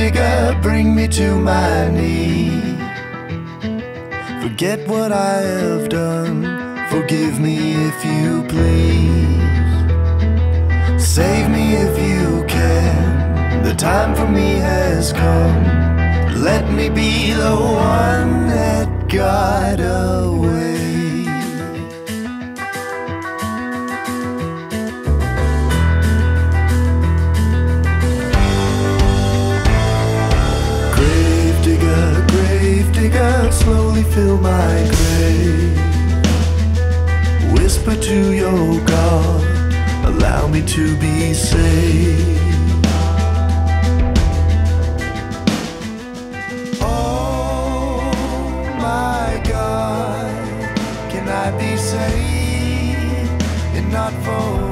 digger, bring me to my knees. Forget what I have done, forgive me if you please. Save me if you can, the time for me has come. Let me be the one that got away. Grave digger, slowly fill my grave. Whisper to your God, allow me to be saved. Oh my God, can I be saved and not for